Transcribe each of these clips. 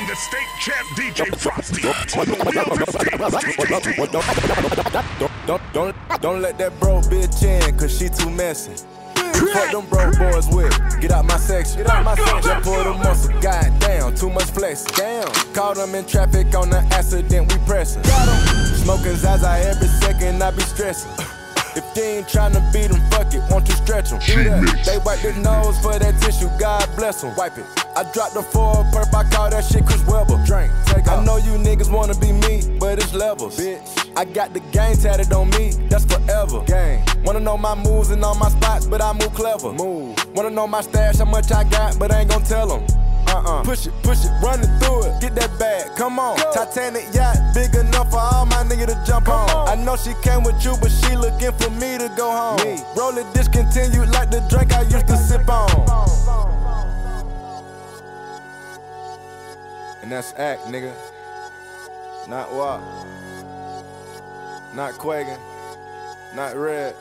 and the state champ DJ Frosty on the wheel of steam. Don't let that bro bitch in, cause she too messy. Fuck them broke boys with. Get out my section. Just pull the muscle. Goddamn, too much flexing. Damn. Caught them in traffic on the accident, we pressing. Got 'em. Smoking Zaza every second, I be stressing. If you ain't tryna beat them, fuck it, won't you stretch them? Do that. They wipe their nose for that tissue, God bless them. Wipe it. I dropped the 4 perp, I call that shit Chris Webber. Drink, take off. I know you niggas wanna be me, but it's levels. Bitch, I got the game tatted on me, that's forever. Gang. Wanna know my moves and all my spots, but I move clever. Move. Wanna know my stash, how much I got, but I ain't gon' tell them. Push it, running through it, get that bag, come on. Go. Titanic yacht, big enough for all my niggas to jump on. I know she came with you, but she looking for me to go home. Roll it discontinued like the drink I used to sip on. And that's act, nigga. Not WAP. Not Quagan. Not Red.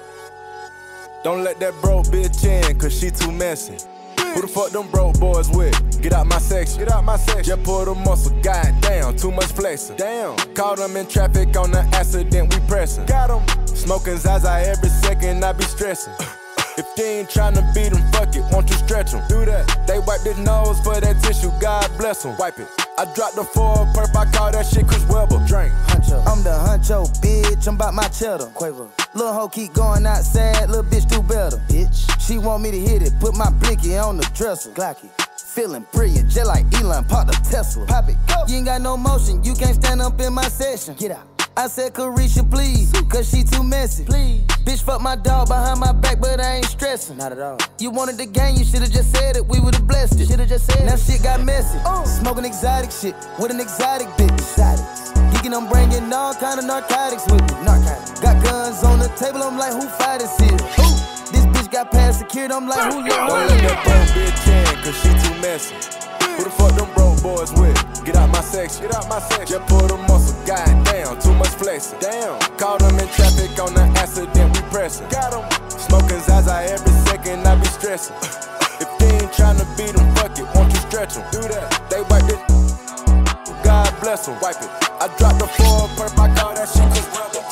Don't let that bro bitch in, cause she too messy. Who the fuck them broke boys with? Get out my section. Just pull the muscle. Goddamn, too much flexing. Damn. Caught them in traffic on the accident, we pressing. Got 'em. Smoking Zaza every second, I be stressing. If you ain't tryna beat them, fuck it, won't you stretch them? Do that. They wipe their nose for that tissue, God bless them. Wipe it. I dropped the 4 perp, I call that shit Chris Webber. Drink. Huncho. I'm the huncho, bitch, I'm about my cheddar. Quavo. Lil' hoe keep going outside, lil' bitch do better. Bitch. She want me to hit it, put my blicky on the dresser. Glocky. Feeling brilliant, just like Elon, pop the Tesla. Pop it, go. You ain't got no motion, you can't stand up in my session. Get out. I said Carisha, please, cause she too messy. Please. Bitch, fuck my dog behind my back, but I ain't stressing. Not at all. You wanted the game, you should've just said it, we would've blessed it. Should've just said now it. Shit got messy. Smoking exotic shit with an exotic bitch. Geeking, I'm bringing all kind of narcotics with me. Got guns on the table, I'm like, who fight this here? This bitch got past security, I'm like, who let her? Don't let that bro bitch in, cause she too messy. Who the fuck them broke boys with? Get out my section. Just pull the muscle. Goddamn, too much flexing. Damn. Caught them in traffic on the accident, we pressing. Got 'em. Smoking Zaza every second, I be stressing. If you ain't tryna beat them, fuck it, won't you stretch them? Do that. They wipe it. God bless them. Wipe it. I dropped the 4 perp, I call that shit Chris Webber.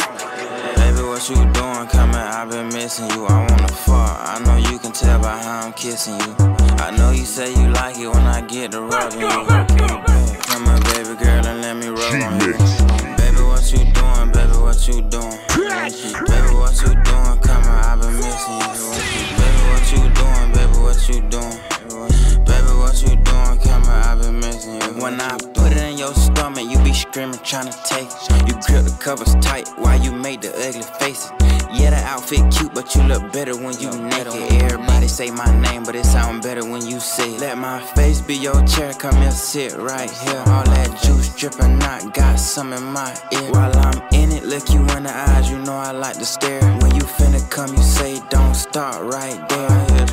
Baby, what you doing? Coming, I've been missing you. I wanna fuck. I know you can tell by how I'm kissing you. I know you say you like it when I get to rubbing you. Come on, baby girl, and let me rub on you. Baby, what you doing? Baby, what you doing? Baby, what you doing? Come on, I've been missing you. Baby, what you doing? Baby, what you doing? Baby, what you doing? Come on, I've been missing you. When I put it in your stomach, you be screaming, trying to take it. You grip the covers tight while you make the ugly faces. Yeah, the outfit cute, but you look better when you naked. Everybody say my name, but it sound better when you say it. Let my face be your chair, come here, sit right here. All that juice dripping out, got some in my ear. While I'm in it, look you in the eyes, you know I like to stare. When you finna come, you say don't start right there.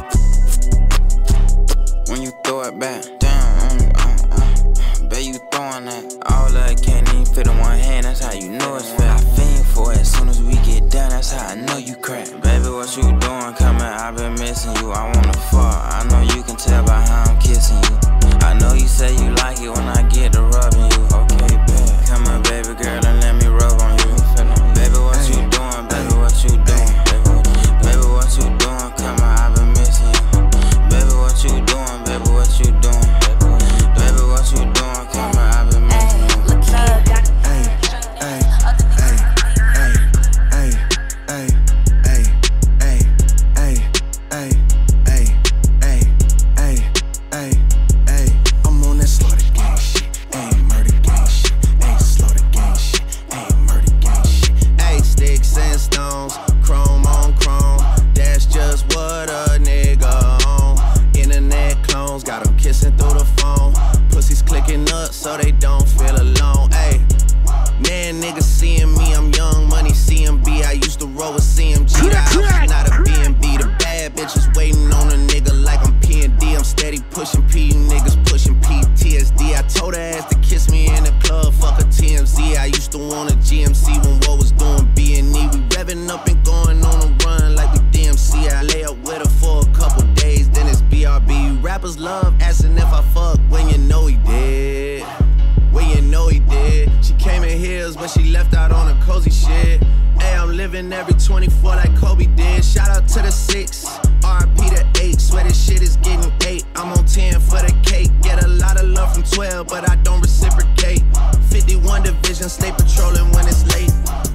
When you throw it back, damn, bet you throwing that. All that can't even fit in one hand, that's how you know it's fair. I fiend for it, as soon as we get done, that's how I know you crack. Baby, what you doing? Coming, I've been missing you. I wanna fuck, I know you can tell by how I'm kissing you. I know you say you like it when I get to rubbing you. Okay, babe, come on, baby girl, and let me rub on you. Baby, what you doing? Baby, what you doing? Baby, what you doing? Come on, I've been missing you. Baby, what you doing? Baby, what you doing? Baby, what you doing? Come on, I've been missing you. I'm on that slaughter gang shit. living every 24 like Kobe did. Shout out to the 6, RP to 8. Swear this shit is getting 8. I'm on 10 for the cake. Get a lot of love from 12, but I don't reciprocate. 51 division, stay patrolling when it's late.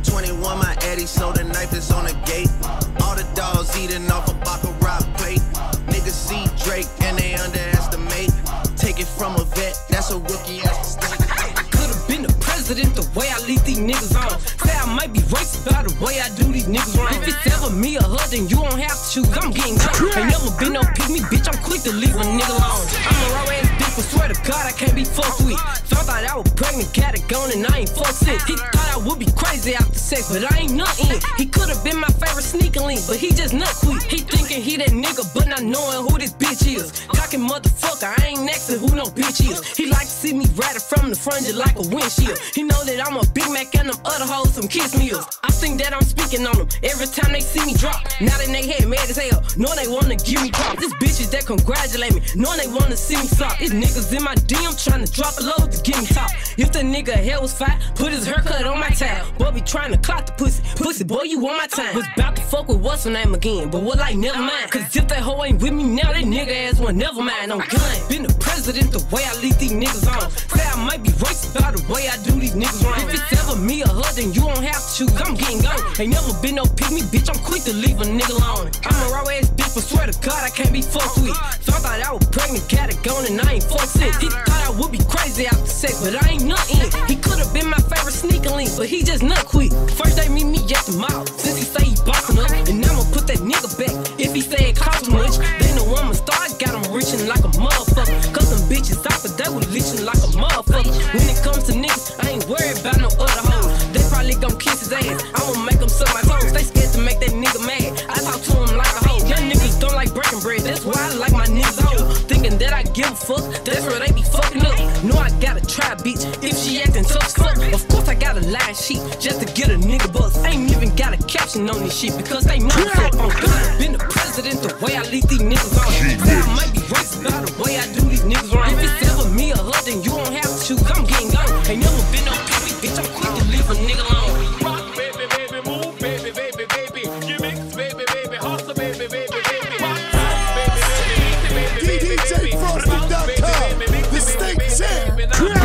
21 my Eddie, so the knife is on the gate. All the dogs eating off a Baccarat plate. Niggas see Drake and they underestimate. Take it from a vet, that's a rookie ass mistake. Could've been the president the way I lead these niggas on. Say I might be racist by the way I do these niggas wrong. If it's ever me or her, then you don't have to choose, I'm getting gone. Ain't never been no pick me, bitch, I'm quick to leave a nigga alone. I'm a raw ass bitch, but swear to God I can't be fucked with. Thought that I was pregnant, cat it gone, and I ain't fucked sick. He thought I would be crazy after sex, but I ain't nothing. He could've been my favorite sneaker link, but he just nut quick. He thinking he that nigga, but not knowing who this bitch is. Cocking motherfucker, I ain't next to who no bitch is. He like to see me ratted from the front just like a windshield. He know that I'm a Big Mac and them other hoes some kiss meals. I think that I'm speaking on them every time they see me drop. Now that they head mad as hell, knowing they wanna give me props. This bitches that congratulate me, knowing they wanna see me flop. These niggas in my DM trying to drop a load to get me top. If the nigga hair was fat, put his haircut on my tab. Boy be trying to clock the pussy. Pussy boy, you on my time. Was about to fuck with what's her name again, but what like never mind. Cause if that hoe ain't with me now, that nigga ass one never mind. I'm gun. Been the president the way I lead these niggas on. Say I might be racist by the way I do these niggas wrong. If it's ever me or her, then you don't have to choose, I'm getting gone. Ain't never been no pick me, bitch, I'm quick to leave a nigga alone. I'm a raw ass bitch, but swear to God I can't be fucked with. Thought that I was pregnant, got it gone, and I ain't fucked sick. He thought I would be crazy after sex, but I ain't nothing. He could've been my favorite sneaker link, but he just nut quick. First they meet me at the mall, since he say he bossing up, and I'ma put that nigga back. If he say it cost too much, then the woman start got him reaching like a motherfucker. Cause some bitches out, but they was leeching like a motherfucker. When it comes to niggas, I ain't worried about no other hoes. They probably gon' kiss his ass, I'ma make him suck my toes. They scared to make that nigga mad, I talk to him like a hoe. Young niggas don't like breaking bread, that's why I like my niggas hoe. Thinking that I give a fuck, that's where they be fucking up. Know I gotta try, bitch, if she acting tough as fuck. Of course I got a lie sheet, just to get a nigga buzz. Ain't even got a caption on this shit, because they know fuck on gun. Been the president the way I lead these niggas on. Say I might be racist by the way I do these niggas wrong. If it's ever me or her, then you don't have to choose, I'm getting gone. Ain't never been no pick me, bitch, I'm quick to leave a nigga alone. Rock, baby, baby, move, baby, baby, baby. Gimmicks, baby, baby, hustle, baby, baby, baby. Rock, baby, baby, baby, baby, DJFrosty.com, the state champ.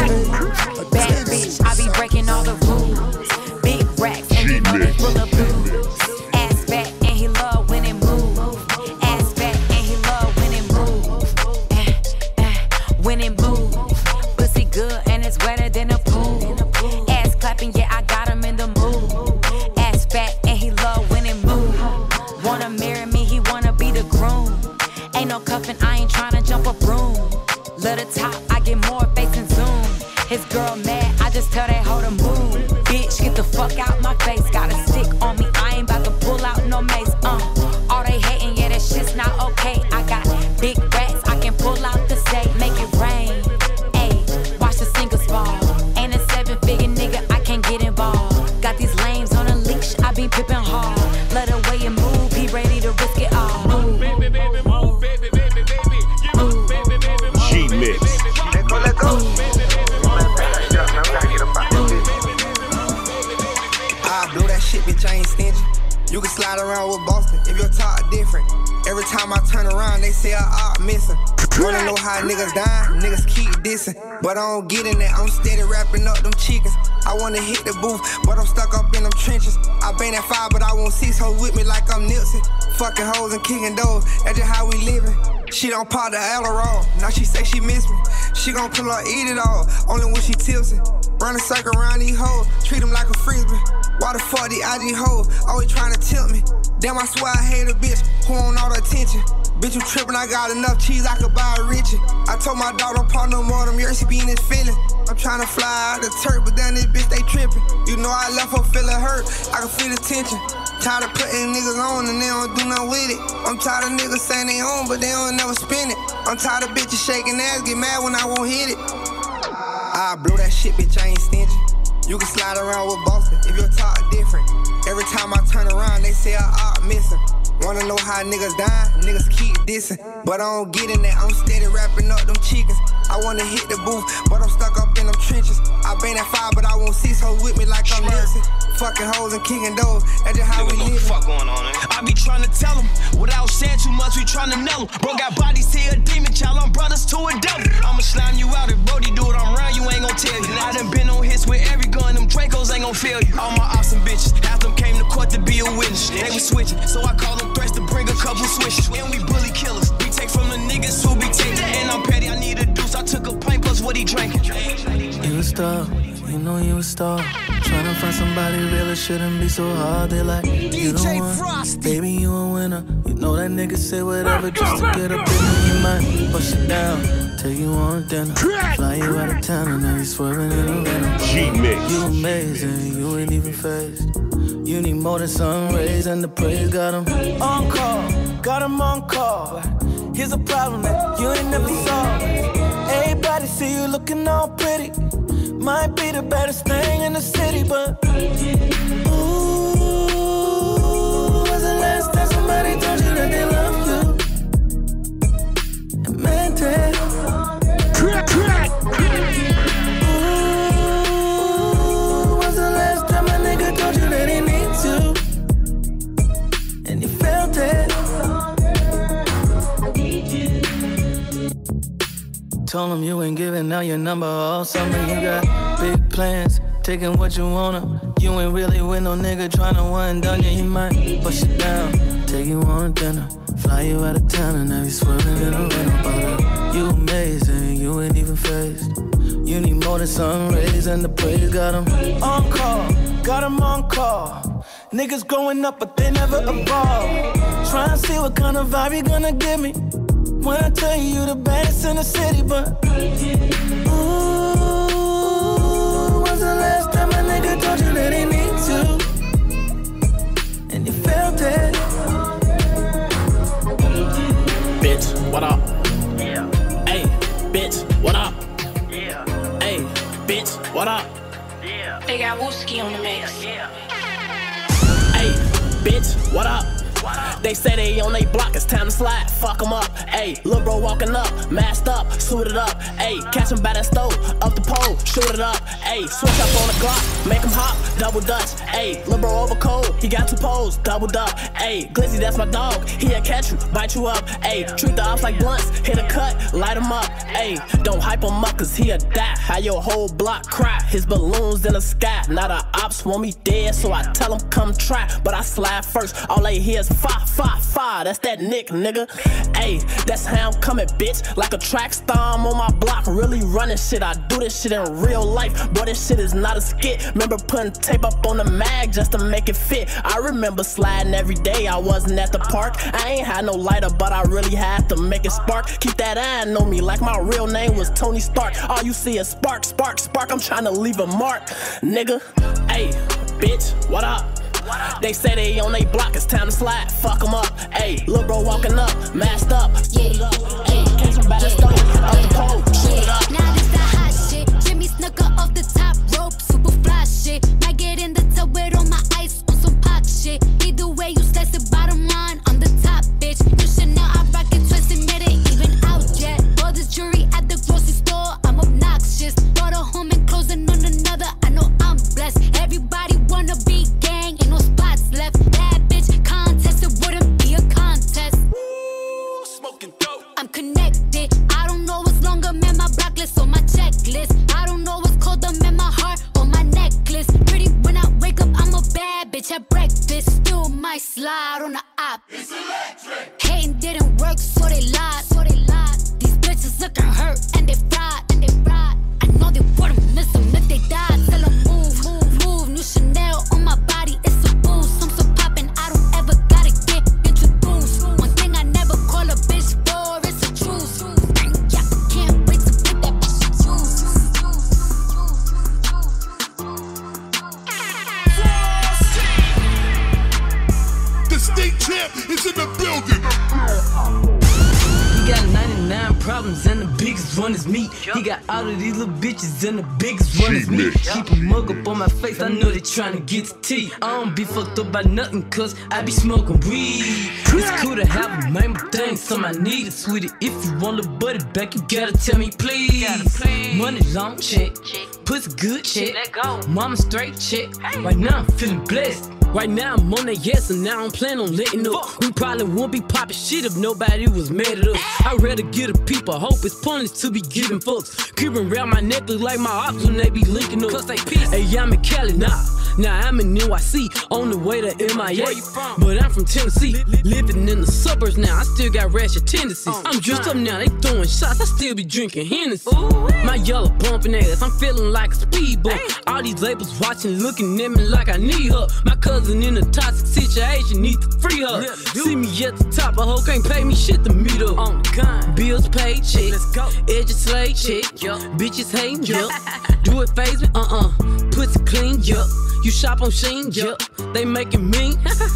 Bad bitch, I be breaking all the rules. Big racks and you know they full of booze. Ass fat and he love when it move. Ass fat and he love when it move. When it move. Pussy good and it's wetter than a pool. Ass clapping, yeah, I got him in the mood. Ass fat and he love when it move. Wanna marry me, he wanna be the groom. Ain't no cuffing, I ain't tryna jump a broom. Little top, I get more bass and zoom. His girl mad, I just tell that hoe to move. Bitch, get the fuck out my face. Got a stick on me, I ain't about to pull out no mace. All they hating, yeah, that shit's not okay. I got big racks, I can pull out the safe, make it rain. Ayy, watch the singles fall. Ain't a 7-figure nigga, I can't get involved. Got these lames on a leash, I be pippin' hard. Let the way you move, be ready to risk it all. Move. baby, baby, move, baby, baby, baby. Gimmicks, baby, baby, move. G-Mix. Let go. I blow that shit, bitch, I ain't stingy. You can slide around with Boston if your talk different. Every time I turn around, they say I missing. Wanna know how niggas dying? Niggas keep dissing. But I don't get in that, I'm steady wrapping up them chickens. I wanna hit the booth, but I'm stuck up in them trenches. I been at 5, but I want 6 hoes with me like I'm Nipsey. Fucking hoes and kicking doors, that's just how we living. She don't pop the Adderall, now she say she miss me. She gon' pull up, eat it all, only when she tipsy. Run a circle around these hoes, treat them like a frisbee. Why the fuck these IG hoes always trying to tilt me? Damn, I swear I hate a bitch who want all the attention. Bitch, you trippin', I got enough cheese, I could buy a Richie. I told my dog don't pop no more, them years he be in his feelings. I'm tryna fly out the turf, but then this bitch, they trippin'. You know I left her feeling hurt, I can feel the tension. Tired of putting niggas on and they don't do nothing with it. I'm tired of niggas saying they own, but they don't never spend it. I'm tired of bitches shaking ass, get mad when I won't hit it. I blow that shit, bitch, I ain't stingy. You can slide around with Boston if your talk different. Every time I turn around, they say I missing. Wanna know how niggas dying? Niggas keep dissing. But I don't get in that, I'm steady wrapping up them chickens. I wanna hit the booth, but I'm stuck up in them trenches. I been at 5, but I won't cease hoes with me like I'm Nipsey. Fucking hoes and kicking doors, that's just how we live. Fuck going on, I be trying to tell them, without saying too much, we trying to know them. Bro got bodies here, a demon child, I'm brothers to a devil. I'ma slime you out, if Brody do it, I'm round, you ain't gon' tell you. I done been on hits with every gun, them Dracos ain't gon' fail you. All my ops and bitches, half them came to court to be a witness. They was switching, so I call them threats to bring a couple switches. And we bully killers, we take from the niggas who be taking. And I'm petty, I need a deuce, I took a pint plus what he drinking. You a star, you know you a star. Tryna find somebody real, it shouldn't be so hard. They like, you the one, Frosty. Baby, you a winner. You know that nigga say whatever just to get up in it. You might bust it down, take you on dinner, fly you out of town, and now you swerving in a rental. G-Mix. You amazing, you ain't even phased. You need more than sun rays and the praise. Got him on call, got him on call. Here's a problem that you ain't never solved. Everybody see you looking all pretty. Might be the baddest thing in the city, but ooh, was the last time somebody told you that they love you? And man, ooh, was the last time a nigga told you that he needs you? And you felt it. Told him you ain't giving out your number all summer. You got big plans, taking what you wanna. You ain't really with no nigga tryna one done you. He might bust you down, take you on dinner, fly you out of town, and now you swerving in a rental. But you amazing, you ain't even phased. You need more than sun rays and the praise. Got him on call, got him on call. Niggas growing up but they never evolve. Try and see what kind of vibe you gonna give me when I tell you the baddest in the city, but ooh, when's the last time a nigga told you that he needs you? And you felt it. Bitch, what up? Yeah. Hey, bitch, what up? Yeah. Hey, bitch, what up? Yeah. They got Wooski on the mix. Yeah. Hey, bitch, what up? They say they on they block, it's time to slide, fuck them up. Ayy, lil' bro walking up, masked up, suited up. Ayy, catch him by that stove, up the pole, shoot it up. Ayy, switch up on the Glock, make him hop, double dutch. Ayy, lil' bro over cold, he got 2 poles, doubled up. Ayy, Glizzy, that's my dog, he'll catch you, bite you up. Ayy, treat the ops like blunts, hit a cut, light him up. Ayy, don't hype him up, cause he'll die. How your whole block cry, his balloons in the sky. Now the ops want me dead, so I tell him come try. But I slide first, all they hear is fire, fire, fire. That's that Nick, nigga. Ayy, that's how I'm coming, bitch. Like a track star, I'm on my block, really running shit. I do this shit in real life, boy, this shit is not a skit. Remember putting tape up on the mag just to make it fit. I remember sliding every day, I wasn't at the park. I ain't had no lighter, but I really had to make it spark. Keep that eye on me like my real name was Tony Stark. All you see is spark, spark, spark. I'm trying to leave a mark, nigga. Ayy, bitch, what up? They say they on they block, it's time to slide, fuck them up. Ayy, lil' bro walking up, masked up, suited up. Ayy, catch him by the stove, up the pole, shoot it up. Now this that hot shit, Jimmy Snooker off the top rope, super fly shit. Might get in the tub with all my ice on some pop shit. Either way you slice it, bottom line, I'm the top bitch. You should know I rock it, twist and it ain't even out yet. All this jewelry at the grocery store, I'm obnoxious. Brought a home and closing on another, I know I'm blessed. Everybody wanna be gang, ain't no spots left. Bad bitch contest, it wouldn't be a contest. Smoking dope. I'm connected, I don't me. He got all of these little bitches and the biggest one is me. Keep a mug up on my face, I know they tryna get to tea. I don't be fucked up by nothing, cause I be smoking weed. It's cool to have a man, but things some I need it, sweetie. If you want the buddy back, you gotta tell me please. Money long check, pussy good check, mama straight check. Right now I'm feeling blessed. Right now I'm on that yes, and now I'm planning on letting up. We probably won't be popping shit if nobody was mad at us. I'd rather get a peep, I hope it's pointless to be giving fucks. Creeping around my neck look like my ops when they be linking up. Cause they peace. Hey, I'm in Cali, nah. Now I'm in NYC, on the way to MIA. Where you from? But I'm from Tennessee, living in the suburbs now. I still got ratchet tendencies. I'm dressed up now, they throwing shots, I still be drinking Hennessy. My yellow bumping ass, I'm feeling like a speed bump. All these labels watching, looking at me like I need her. My cousin in a toxic situation, need to free her. See me at the top, a hoe can't pay me shit to meet up. On the gun, bills paid, check. Edges slave, check. Bitches hating, yup. Do it phase me, pussy clean, yup. You shop on Sheen, yup, they making me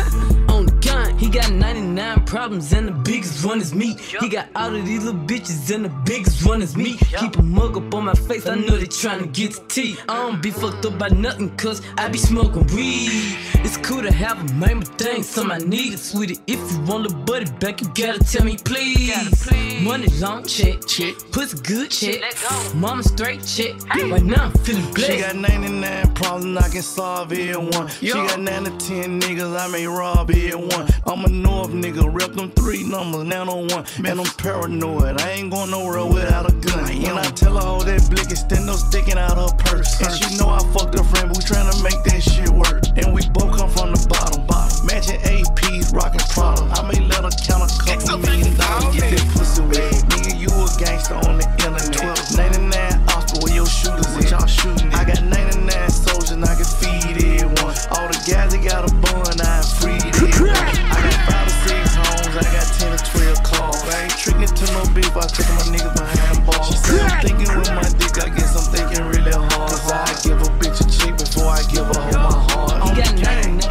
on the gun. He got 99 problems and the biggest one is me. He got all of these little bitches and the biggest one is me. Keep a mug up on my face, I know they tryna get to tea. I don't be fucked up by nothing, cause I be smoking weed. It's cool to have a man, but things some I need it, sweetie. If you want the buddy back, you gotta tell me please. Money long check, pussy good check, mama straight check. Right now I'm feeling blessed. She got 99 problems, I can solve every one. She got 9 to 10 niggas, I may rob every one. I'm a North nigga, rep them 3 numbers, now no one. Man, I'm paranoid, I ain't going nowhere without a gun. When I tell her all that blick is no sticking out her purse. And she know I fucked her friend, but we tryna make that shit work. And we both come from the bottom. Matching APs, rockin' Prada. I may let her count a couple $1 million, get that pussy wet. Nigga, you a gangster on the internet. 99 Oscar, where your shooters at? Y'all shooting at? I got 99 soldiers, and I can feed everyone. All the guys that got a bun, I free everyone. I got 5 or 6 homes, I got 10 or 12 cars. I ain't tricking to no beef, I took my niggas behind bars. She said I'm thinking with my dick, I guess I'm thinking really hard. Cause I give a bitch a cheek before I give her my heart. You got 9,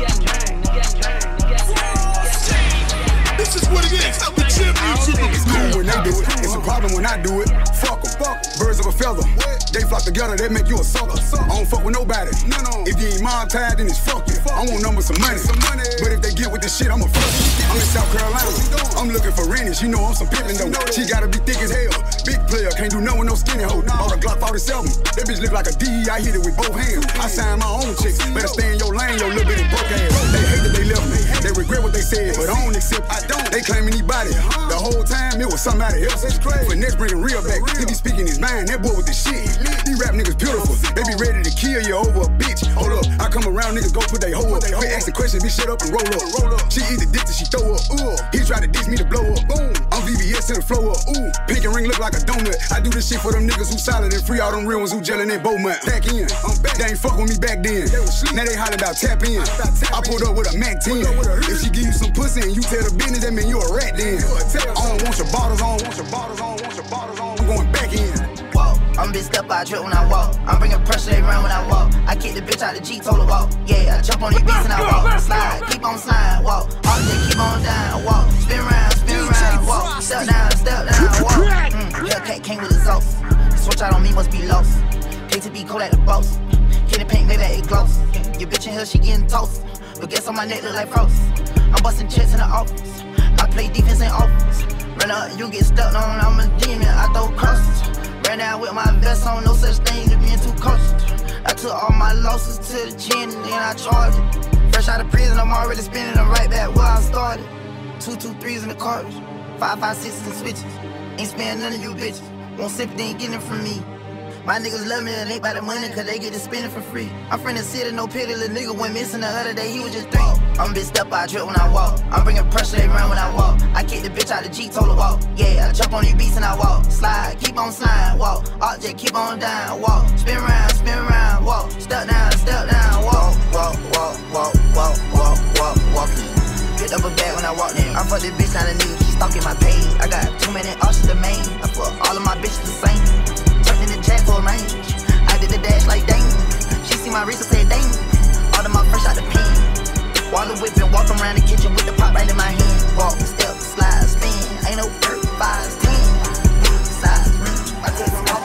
This is what it is. The championship is cool when they do it. It's a problem when I do it. Fuck em. Birds of a feather. They flock together, they make you a sucker. I don't fuck with nobody. If you ain't mom tied, then it's fuck you. I want numbers some money. But if they get with this shit, I'ma fuck you. I'm in South Carolina. I'm looking for Rennie. You know I'm some pimpin' though. She gotta be thick as hell. Big player, can't do nothing with no skinny hoe. Bought a Glock 47. That bitch look like a DE. I hit it with both hands. I signed my own chicks. Better stay in your lane, your little bitty broke ass. They hate that they left me. They regret what they said, but I don't accept. They claim anybody. The whole time it was somebody else. Finesse bringing real back. He be speaking his mind. That boy with the shit. These rap niggas beautiful. They be ready to kill you over a bitch. Hold up, I come around, niggas go put they hoe up. Quit asking questions, bitch, shut up and roll up. She eat the dick till she throw up. He try to diss me to blow up. Boom. I'm VVS in the flow up. Pink and ring look like a donut. I do this shit for them niggas who solid and free all them real ones who gelling in Beaumont. Back in, they ain't fuck with me back then. Now they holler about tap in. I pulled up with a Mac 10. If she give you some pussy and you tell the business, that mean you a rat then. I don't want your bottles on. I'm going back in. I'm big step out trip when I walk. I'm bringing pressure around when I walk. I kick the bitch out the G, told her walk. Yeah, I jump on these beats and I walk. Slide, keep on sliding, walk. All day, keep on down, walk. Spin round, walk. Step down, walk. Hellcat came with a sauce. Switch out on me, must be lost. Hate to be cold at the boss. Candy paint, baby, it gloss. Your bitch in here, she getting toast. But guess on my neck look like frost. I'm busting checks in the office. I play defense in office. Run up, you get stuck on, I'm a demon, I throw crosses. Ran out with my vest on, no such thing as being too cautious. I took all my losses to the chin and then I charged it. Fresh out of prison, I'm already spinning them right back where I started. 2 2-3s in the cartridge, 5 5 6s and switches. Ain't spending none of you bitches. Won't sympathy, ain't getting it from me. My niggas love me, it ain't by the money, cause they get to spend it for free. I'm from the city, no pity, little nigga went missing the other day, he was just 3. I'm big step out trip when I walk. I'm bringing pressure around when I walk. I kick the bitch out the G, told her walk. Yeah, I jump on these beats and I walk. Slide, keep on sliding, walk. Object, keep on down, walk. Spin round, walk. Step down, walk. Walk. Picked up a bag when I walked in. I fucked this bitch, not a nigga, she stalking my page. I got too many options to main. I fuck all of my bitches the same. Turned in the jack for a range. I did the dash like dang. She see my wrist and said dang. All of my fresh out the pen. Water whipping, walk around the kitchen with the pot right in my hand. Walk, step, slide, spin. Ain't no 5, 10. Size, I take them all.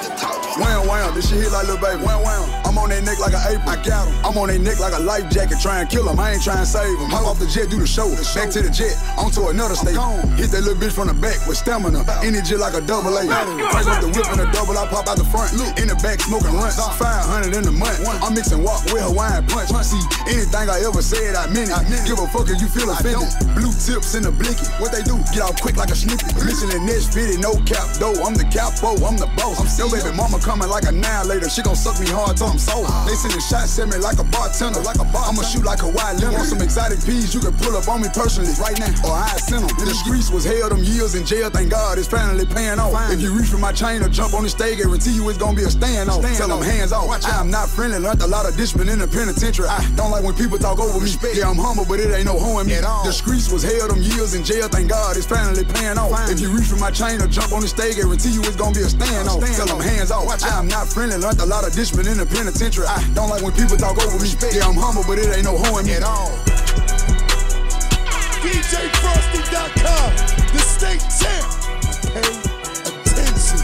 This shit hit like Lil Baby. I'm on their neck like an apron. I got 'em. I'm on their neck like a life jacket. Try and kill 'em. I ain't trying to save 'em. Hop off the jet, do the show. Back to the jet, onto another state. Hit that little bitch from the back with stamina. Energy like a double A. Crank up the whip in a double, I pop out the front. In the back, smoking runts. 500 in the month. I'm mixing walk with Hawaiian punch. See, anything I ever said, I meant it. Give a fuck if you feel offended. Blue tips in the blinky. What they do? Get out quick like a snippet. Missing the next fitted, no cap though. I'm the capo, I'm the boss. Yo, baby mama coming like a annihilator. She gon' suck me hard till I'm sold. They sending shots at me like a bartender. I'ma shoot like a wild lemon. Want some exotic peas, you can pull up on me personally right now, or I send them. The streets was held them years in jail. Thank God it's finally paying off. If you reach for my chain or jump on the stage, guarantee you it's gonna be a standoff. Tell them hands off. I am not friendly. Learned a lot of discipline in the penitentiary. I don't like when people talk over me. Yeah, I'm humble, but it ain't no hoe in me. The streets was held them years in jail. Thank God it's finally paying off. If you reach for my chain or jump on the stage, guarantee you it's gonna be a standoff. Tell them hands off. I am not friendly. Learned a lot of discipline in the penitentiary. I don't like when people talk over me. Yeah, I'm humble, but it ain't no hoe in me at all. DJFrosty.com, the state champ. Pay attention.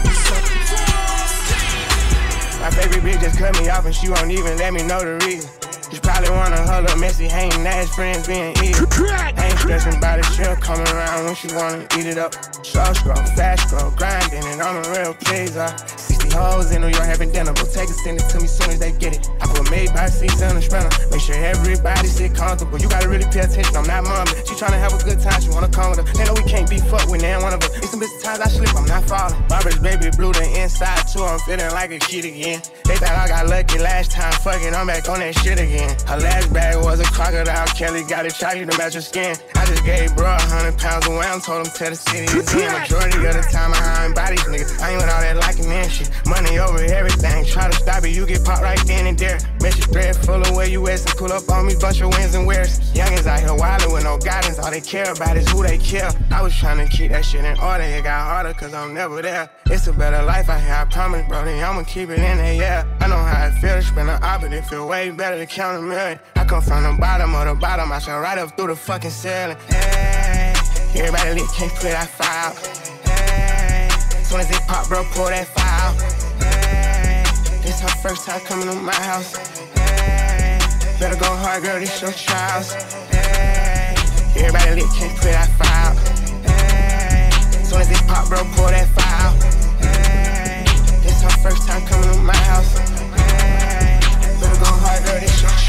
My favorite bitch just cut me off and she won't even let me know the reason. She probably wanna hug up messy, hanging ass friends being easy. Ain't stressing about it, she'll come around when she wanna eat it up. Slow scroll, fast scroll, grinding, and I'm a real pleaser. 60 hoes in New York having dinner, but take it, send it to me soon as they get it. I put made by seats in the sprinter, make sure everybody sit comfortable. You gotta really pay attention, I'm not mumbling. She tryna have a good time, she wanna come with her. They know we can't be fucked with neither one of us. It's some bitch times I slip, I'm not falling. Barbara's baby blue, the inside too, I'm feeling like a kid again. They thought I got lucky last time, fuck it, I'm back on that shit again. Her last bag was a crocodile. Kelly got it chocolate to match her skin. I just gave bro 100 pounds away. I'm told him tell the city is in. Majority of the time I ain't bodies, niggas. I ain't with all that liking and shit. Money over everything. Try to stop it, you get popped right then and there. Message thread full of where you at and pull up on me, bunch of wins and wears. Youngins out here wildin' with no guidance. All they care about is who they kill. I was trying to keep that shit in order. It got harder cause I'm never there. It's a better life out here, I promise, bro. Then I'ma keep it in there, yeah. I know how it feels to spend an op, but it feel way better to count a million. I come from the bottom of the bottom, I shall right up through the fucking ceiling. Hey, everybody lit, can't put that file. Hey, soon as it pop, bro, pull that file. Hey, this her first time coming to my house. Hey, better go hard, girl, this your trials. Hey, everybody lit, can't put that file. Hey, soon as it pop, bro, pull that file. Hey, this her first time coming to my house. Hey, better go hard, girl, this your trials.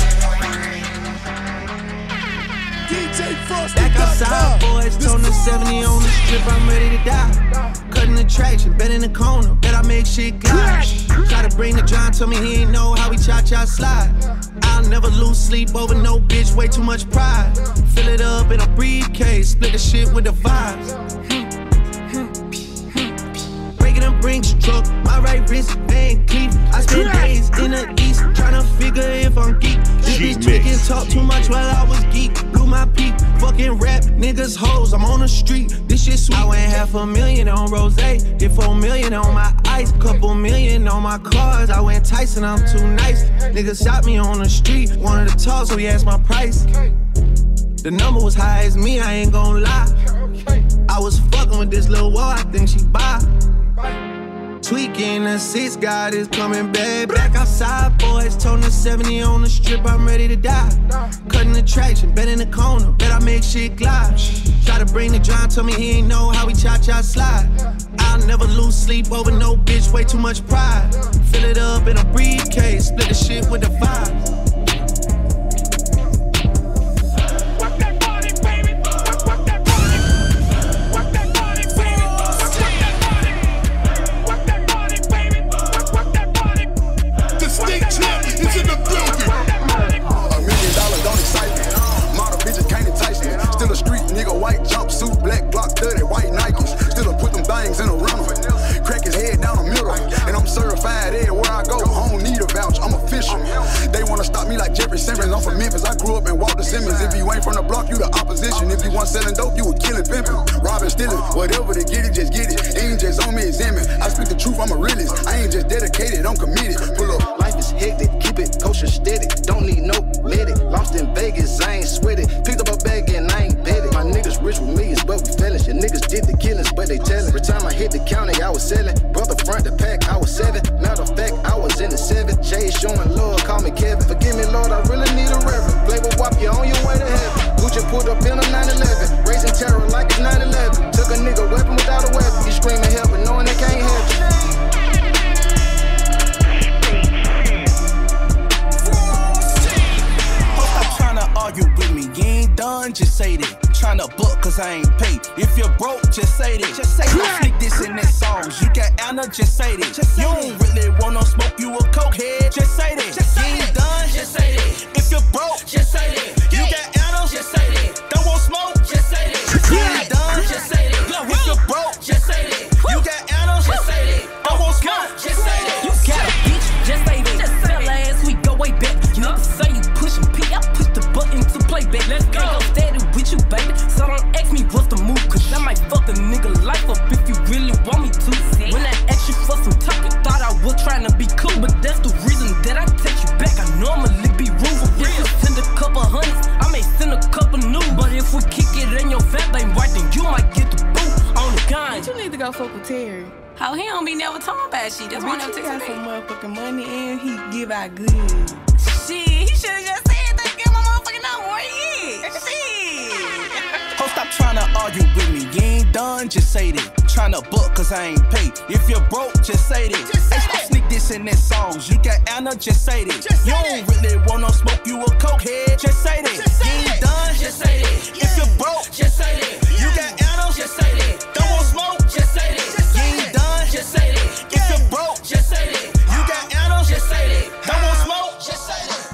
Back outside, boys, told the 70 on the strip, I'm ready to die. Cutting the traction, bet in the corner, bet I make shit glide. Try to bring the John, told me he ain't know how we cha-cha slide. I'll never lose sleep over no bitch, way too much pride. Fill it up in a briefcase, split the shit with the vibes. Breaking them brinks truck, my right wrist, Van Cleef. I spend days in the east, tryna figure if I'm geek. This bitch tweaking, talk too much while I was geek. Blew my peak, fucking rap, niggas hoes, I'm on the street. This shit sweet. I went $500,000 on rose, did $4 million on my ice, couple million on my cars. I went Tyson, I'm too nice. Niggas shot me on the street, wanted to talk, so he asked my price. The number was high as me, I ain't gon' lie. I was fucking with this little wall, I think she buy. Tweaking, the 6 God is coming back. Back outside, boys, told the 70 on the strip, I'm ready to die. Cutting the traction, bet in the corner, bet I make shit glide. Try to bring the John, told me he ain't know how we cha-cha slide. I'll never lose sleep over no bitch, way too much pride. Fill it up in a briefcase, split the shit with the vibes. White jumpsuit, black Glock 30, white Nikes. Still put them things in a rental. Crack his head down the middle. And I'm certified everywhere I go. I don't need a vouch, I'm official. They wanna stop me like Jeffrey Simmons. I'm from Memphis, I grew up in Walter Simmons. If you ain't from the block, you the opposition. If you want selling dope, you a killing pimpin'. Robbing, stealing, whatever to get it, just get it. Ain't just on me, examine. I speak the truth, I'm a realist. I ain't just dedicated, I'm committed. Pull up. Life is hectic, keep it kosher steady. Don't need no medic. Lost in Vegas, I ain't sweaty. Picked up a bag and I ain't bet it. My niggas rich with millions, but we feelin'. Your niggas did the killings, but they tellin'. Every time I hit the county, I was sellin'. Brother front the pack, I was 7. Matter of fact, cause I ain't paid. If you're broke, just say that. Just say that. Stick this in that songs. You got Anna, just say that. You don't really want no smoke, you a cokehead. Just say that. You ain't done, just say that. If you're broke, just say that. You got Anna, just say that. Don't want smoke, just say that. You ain't done, just say that. If you're broke, just say that. You got Anna, just say that. Don't want smoke, just say that. You got a bitch, just say that. Just tell her ass we go way back. You niggas say you pushing P, I push the button to play back. Let's go. I'm steady with you, baby. So don't ask me what's the move, cause I might fuck a nigga life up if you really want me to. When I asked you for some talk, you thought I was trying to be cool, but that's the reason that I take you back. I normally be rude for real. If you send a couple hundreds, I may send a couple new. But if we kick it in your fat ain't right, then you might get the boot on the gun. But you need to go fuck with Terry. How he don't be never talking about shit. That's why he got some motherfucking money and he give out good. Shit, he should've just said that. Get my motherfucking number where he is. Shit. Ho, stop trying to argue with me. You ain't done, just say that. Tryna book cause I ain't paid. If you're broke, just say that. Hey, stop sneak this in that songs. You got Anna, just say that. You don't really want no smoke, you a cokehead. Just say that. You ain't done, just say that. If you're broke, just say that. You got Anna, just say that. Don't want smoke, just say that. You ain't done, just say that. If you're broke, just say that. You got Anna, just say that. Don't want smoke, just say that.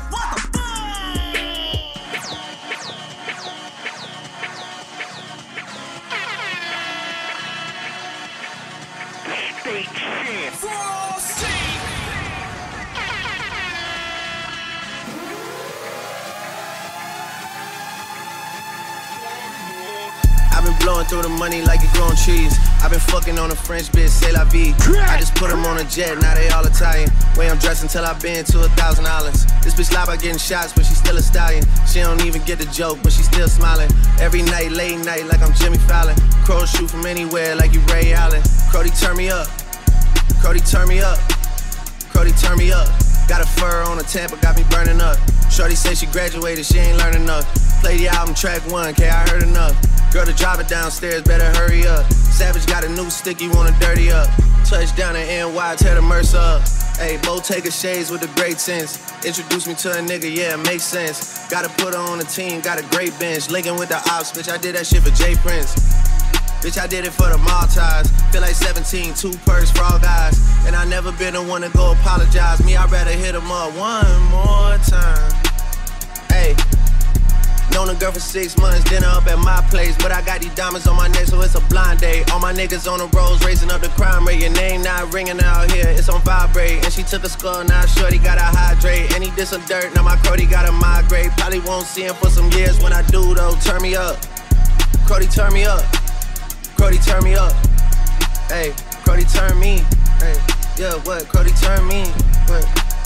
I've been blowing through the money like it growing trees. I've been fucking on a French bitch, c'est la vie. I just put them on a jet, now they all Italian. Way I'm dressed until I've been to $1,000. This bitch lie about getting shots, but she's still a stallion. She don't even get the joke, but she's still smiling. Every night, late night, like I'm Jimmy Fallon. Crows shoot from anywhere, like you Ray Allen. Crody, turn me up. Crody, turn me up. Crody, turn me up. Got a fur on a Tampa, got me burning up. Shorty say she graduated, she ain't learned enough. Play the album track 1, K, I heard enough. Girl, the driver downstairs, better hurry up. Savage got a new stick, you wanna dirty up. Touchdown in NY, tear the Mercer up. Hey, Bo Taker shades with the great sense. Introduce me to a nigga, yeah, it makes sense. Gotta put her on the team, got a great bench. Linking with the ops, bitch, I did that shit for Jay Prince. Bitch, I did it for the Maltese. Feel like 17, 2 purse for all guys. And I never been the one to go apologize. Me, I'd rather hit him up one more time. Hey. Known a girl for 6 months, dinner up at my place. But I got these diamonds on my neck, so it's a blind date. All my niggas on the roads, raising up the crime rate. Your name not ringing out here, it's on vibrate. And she took a skull, now shorty gotta hydrate. And he did some dirt, now my Crody gotta migrate. Probably won't see him for some years. When I do though, turn me up. Crody, turn me up. Crody, turn me up. Hey, Crody, turn me. Hey, yeah, what? Crody, turn me. What?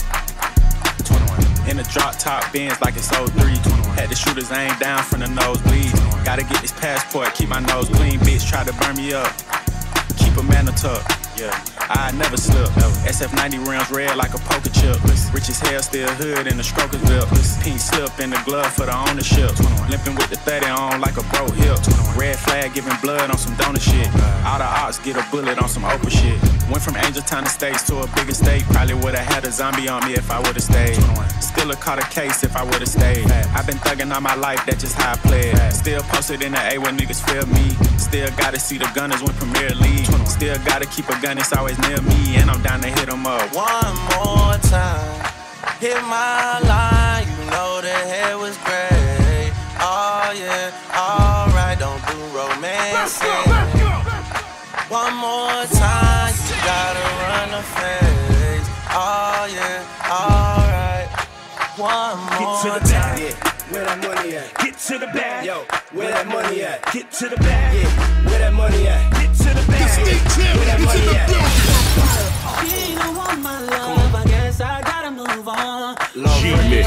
21. In a drop top Benz like it's 03. Had the shooters aimed down from the nosebleeds. Gotta get this passport, keep my nose clean. Bitch try to burn me up. Keep a man tuck. Yeah, I never slip. SF90 rims red like a poker chip. Rich as hell, still hood in the strokers belt. Pink slip in the glove for the ownership. Limping with the 30 on like a broke hip. Red flag giving blood on some donor shit. All the ops get a bullet on some Oprah shit. Went from Angel Town Estates to a bigger state. Probably would've had a zombie on me if I would've stayed. Still a caught a case if I would've stayed. I've been thugging all my life, that's just how I played. Still posted in the A where niggas feel me. Still gotta see the Gunners win Premier League. Still gotta keep a gun, it's always near me. And I'm down to hit them up. One more time, hit my line. You know the hair was great. Oh yeah, alright, don't do romance. One more time, you gotta run the face. Oh yeah, alright. One more time. Yeah. Where that money at? Get to the bag. Yo, where that money at? Get to the bag. Yeah, where that money at? Get to the bag. Where that money at? She don't want my love, I guess I gotta move on. Love remix.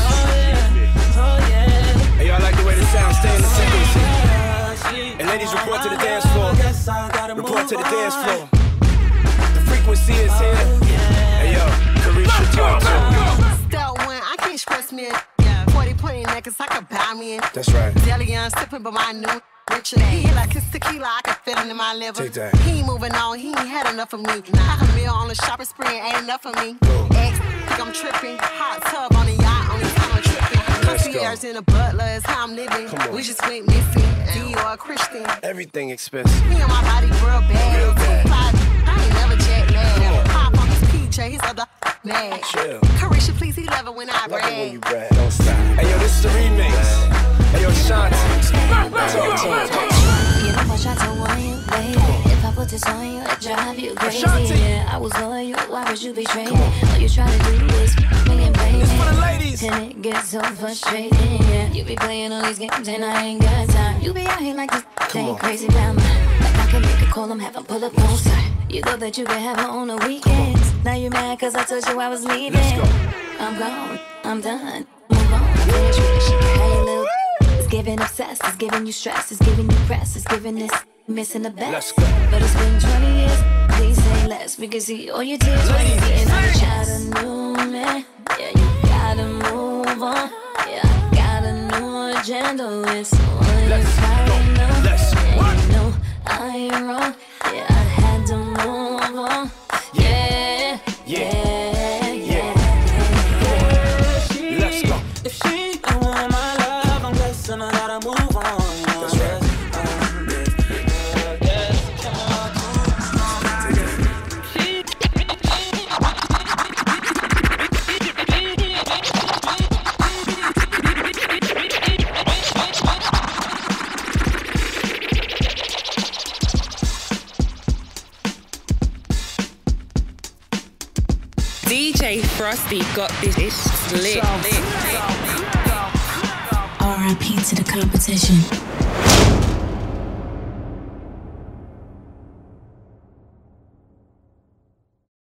Oh yeah. Hey, y'all like the way this sound? Stay in the frequency. And ladies, report to the dance floor. Report to the dance floor. The frequency is here. Hey yo, Carisha, talk to him. Step one, I can't stress me. 40 pointing necklace, I could buy me in. That's right. Deli young sipping, but my new richer. He hit like his tequila, I can feel it in my liver. Take that. He ain't moving on, he ain't had enough of me. Half a meal on the shopping spree ain't enough of me. Ex, think I'm tripping. Hot tub on the yacht, only time I'm tripping. concierge and a butler is how I'm living. We just went missing. And you are a Christian. Everything expensive. Me and my body real bad. I ain't never jet lag. Pop on his PJ, his other mad. Chill. Carisha, please, he love it when I Love it when brag. you brag. Don't stop. Hey, yo, this is the remix. Hey, yo, Shanti. Talk to him. You know I tried to warn you, baby. If I put this on you, it drive you crazy. Yeah, I was loyal, why would you betray me? All you try to do is me and baby. It's for the ladies. And it gets so frustrating, yeah. You be playing all these games and I ain't got time. You be out here like this thing crazy about me. Like I can make a call, I'm having pull up closer. You thought that you could have her on the weekends. Now you mad cause I told you I was leaving. I'm gone, I'm done. Move on, finish with this shit. How you little it's giving obsessed, it's giving you stress, it's giving you press, it's giving this missing the best. Let's go. But it's been 20 years, please say less. We can see all your tears when you getting on the child a new man. Yeah, you gotta move on. Yeah, I got a new agenda with someone you probably know. And you know I ain't wrong. Yeah, I had to move on. Yeah, yeah, yeah. Let's go. If she don't want my love, I'm guessing I gotta move on. That's right. DJ Frosty got this lit. R.I.P. to the competition.